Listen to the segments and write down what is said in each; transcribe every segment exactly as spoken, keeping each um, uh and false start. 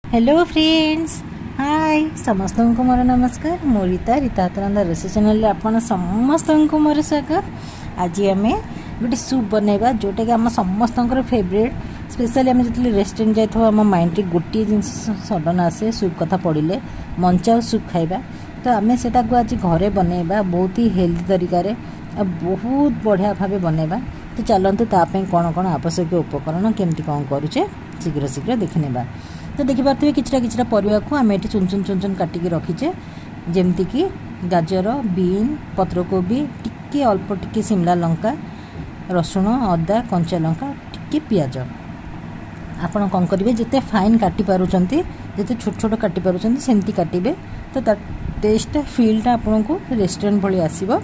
Hello friends, हाय समस्त को मोर नमस्कार। मो रीता रीता हातरंदा रोषे चैनल आपन समस्त को मोर स्वागत। आज आम गोटे सूप बनैबा जोटा कि आम समस्त फेवरेट। स्पेशली आम जो रेस्टोरेंट जाइए आम माइंड गोटे जिन सडन आसे सूप कथा पड़े मंचा सूप खाइबा। तो आम से आज घरे बनैबा बहुत ही हेल्दी तरीका बहुत बढ़िया भाव बनैबा। तो चलतु ताप कौन कौन आवश्यक उपकरण केमती कौन करुचे शीघ्र शीघ्र देखने। तो देखिपे किछटा किछटा परिवा को आम ये चुन चुन चुन चुन काटिकी रखीचे जमती कि गाजर, बीन, पत्रकोबी, टिके अल्प टिके शिमला लंका, रसुण, अदा, कंचा लंका, टिके पियाज। आपण कौन करेंगे जिते फाइन काटी पारुचंती जिते छोट छोट काटी पारुचंती सेमती काटिबे। तो तार टेस्ट फीलटा आपन को रेस्टोरेंट भली आसीबो।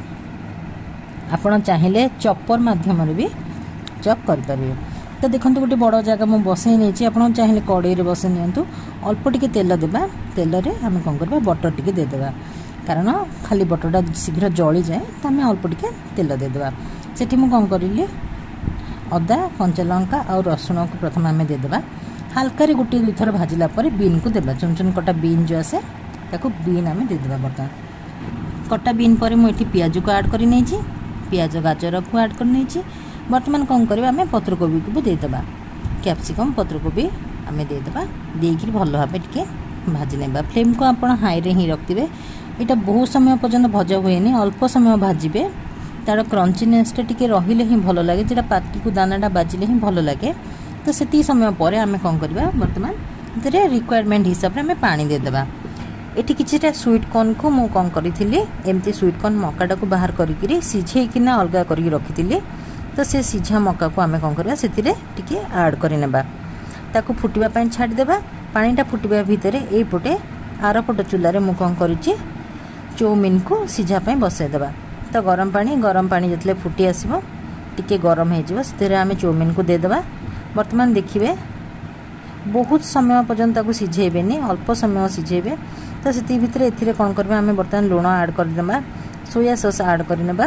आपण चाहिए चॉपर माध्यम भी चॉप कर पारिबे। तो देखो गोटे बड़ जगह मुझे बसई नहीं आप चाहिए कड़े बसई नियंतु अल्प टिके तेल देबा। तेल रे आम कौन करबा बटर टिके देदेबा कारण खाली बटरटा शीघ्र जली जाए। तो आम अल्प टिके तेल देदेबा। सेठी मु कौन करिली अदा, कंचा लंका और रसुण को प्रथम आम देदेबा। हल्का रे गोटे दुई थर भाजिला पर बीन को देबा। चुन चुन कटा बीन जो आसे ताको बीन आम देदेबा। बर्तमान कटा बीन पर मुझे पियाज को ऐड कर नहीं पियाज गाजर को ऐड कर नहीं। बर्तमान कौन करवा आम पत्रकोबी को भी देदेबा। कैप्सिकम पत्रकोबी आम देदेबा देकर भल भाव टे भाजी ने। फ्लेम को आप हाई रे ही रखिए। यहाँ बहुत समय पर्यटन भजा हुए अल्प समय भाजबे तार क्रंचीनेसटा टी रही ही भल लगे जो पाटी को दानाटा बाजिले ही भल लगे। तो से समय पर आम कौन करवा बर्तमान ये रिक्वायरमेंट हिसाब से आम पानी देदेबा। ये किसी स्वीट कॉर्न को मुझे कौन करी एमती स्वीट कॉर्न मकाटा को बाहर करी सीझेकिना अलग कर रखी। तो से सीझा मका को आम कौन करवा से ऐड करनेबा ताको फुटवाई छाड़देबा। पानीटा फुटवा भितर एपटे आर पट चूल्हे मुझे कौन करी चौमिन को सीझापी बसईदेबा। तो गरम पानी गरम पानी जो फुटी आसो टे गरम हो आम चौमिन को देदेबा। बर्तमान देखिए बहुत समय पर्यंत सीझेबेनी अल्प समय सीझेबे। तो से भितर ए कौन करवा आम बर्तमान लुण ऐड करदेबा। सोया सॉस ऐड करनेबा।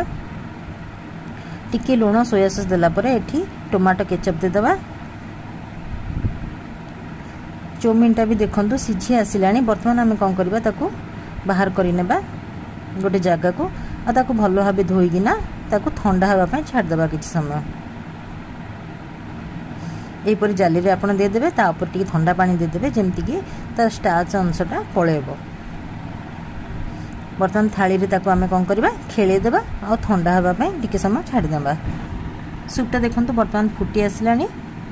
टिके लुण सोया सॉस देला परे एठी टमाटो केचप देदेबा। चौमिनटा भी देखंतु सीझी आसिलानी। बर्तमान आम कौन करवा ताकू बाहर करनेबा गोटे जगह को आ ताकू भल भाव धोईकिना ताकू ठंडा हवा पई छाड़देबा किछि समय। एपरि जाली रे आपण देदेबे ता ऊपर टिके ठंडा पानी देदेबे जेमति कि तार स्टार्च अंशटा पळेबो। बर्तमान थाली रे ताकू आमे कौन करवा खेलेदेबा और ठंडा हवा पई टिके समय छाड़देबा। सूपटा देखंतु बर्तमान फुटी आसिलानी।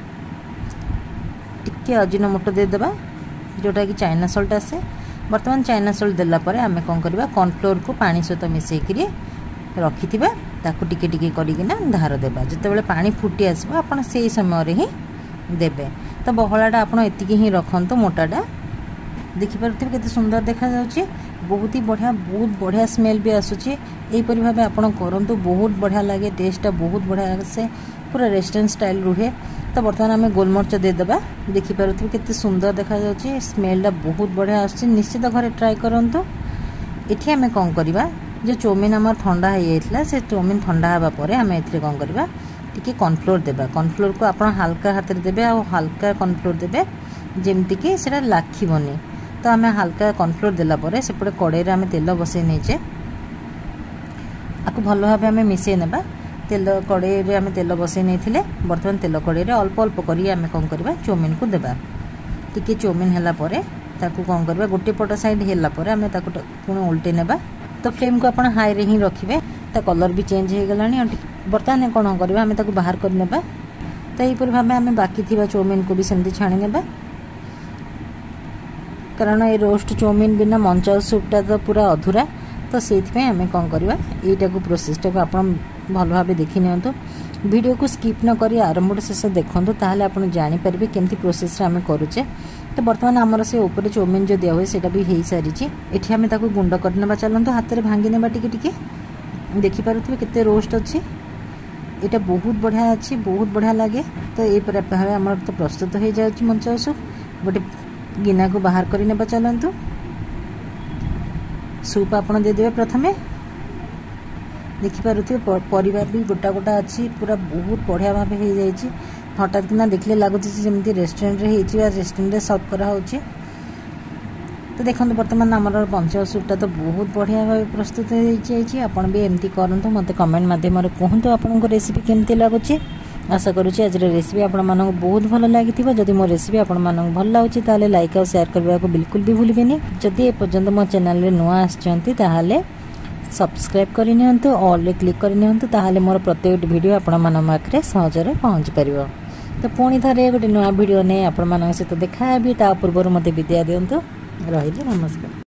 टिके अजिनोमोटो देदेबा जोटा कि चाइना सॉल्ट आसे। बर्तमान चाइना सॉल्ट देला परे आमे कौन करवा कॉर्नफ्लोर को पानी सहित मिसेइकरी रखिथिबा ताकू टिके टिके करिकिना धार देबा। जतेबेले पानी फुटी आसबो आपण सेही समय रे ही देबे। तो बहलाटा आपण एतिकी ही रखंतु। मोटाटा देखि पारथिबे केते सुंदर देखा जाउची। बहुत ही बढ़िया बहुत बढ़िया स्मेल भी आसूची। एहीपरि भाबे आपण करंतु बहुत बढ़िया लगे। टेस्टा बहुत बढ़िया से पूरा रेस्टोरेंट स्टाइल रुहे। तो बर्तमान आम गोलमरिच देदेबा। देखि पारथिबे केते सुंदर देखा जाउची। स्मेलटा बहुत बढ़िया आसूची। निश्चित घरे ट्राई करंतु। एठी आम कौन करवा जो चौमिन आम ठंडा हो जाइला से चौमिन ठंडा हवा पर आम एथिरे कौन करवा टिके कॉर्नफ्लोर देबा। कॉर्नफ्लोर को आप हल्का हाथ में देबे और हल्का कॉर्नफ्लोर देबे जेमती कि सेटा लाखिबनी। तो आम हल्का कॉर्नफ्लोर देला परे सेपटे कड़े आम तेल बसई नहींचे आपको भल भाव आम मिसई नेबा। तेल कड़े आम तेल बसई नहीं। बर्तमान तेल कड़े अल्प अल्प करी आम कौन करवा चौमिन को देबा। टिके चौमिन हैला परे ताकू कौन करवा गोटे पट साइड हैला परे आम ताकू पुणी उल्टे नेबा। तो फ्लेम को आपण हाई रे ही रखिए। तो कलर भी चेंज हो गलानी। बर्तमान कौन करवा आम ताकू बाहर कर नेबा। तो यहीपरि भाव आम बाकी थिबा चौमिन को भी सेमती छाणी नेबा कारण ये रोस्ट चौमिन बिना मंचा सूपटा तो पूरा अधूरा। तो से आम कौन करवा यहीटा को प्रोसेसटा को आप भल भाव देखी नियंतु। वीडियो को स्किप न करी आरंभ शेष देखंतु ताहले आपण जानि परिबे केमती प्रोसेस रे आम करूचे। तो बर्तमान आमर से ऊपर चौमिन जो दिया हुए सेटा भी हो सारी। एठी आम ताकू गुंड करनेबा। चलंतु हाथ रे भांगी नेबा टिके टिके। देखि पारुथिबे केते रोस्ट अछि। एटा बहुत बढ़िया अछि बहुत बढ़िया लगे। तो ए पर भाव आमर तो प्रस्तुत हो जाउछि मंचा सूप। गोटे गिना को बाहर कर नेबा। चलंतु सूप आपण देदेबे। प्रथमे देखिपे परिवार भी गोटा गोटा अच्छी पूरा बहुत बढ़िया भाव हो जाए। हठात किना देखले लगुच जमी रेस्टोरेंट रेस्टोरेंट सर्व करा तो देखो बर्तमान आमर पंचर सूपटा तो बहुत बढ़िया भाव प्रस्तुत हो जाइए। आपन भी एमती करूँ मत कमेंट मध्यम कहतु आपको रेसिपी केमती लगुच। आशा करुँच आज रेसिपी आपण मानक बहुत भल लगी। जदि मो रेसिपी आपण मानक भल लगुच ताले लाइक और शेयर करने को बिल्कुल भी भूलें। जदि एपर्यंत मो चैनल नुआ आसचंती ताहाले सब्सक्राइब करनी ऑल क्लिक करनी मोर प्रत्येक वीडियो आपण मान पाखे सहजरे पहुँच पार। तो पुणी थे गोटे नुआ वीडियो नहीं आपण मान सहित देखा ता पूर्व मत विदाय दिंतु। रही नमस्कार।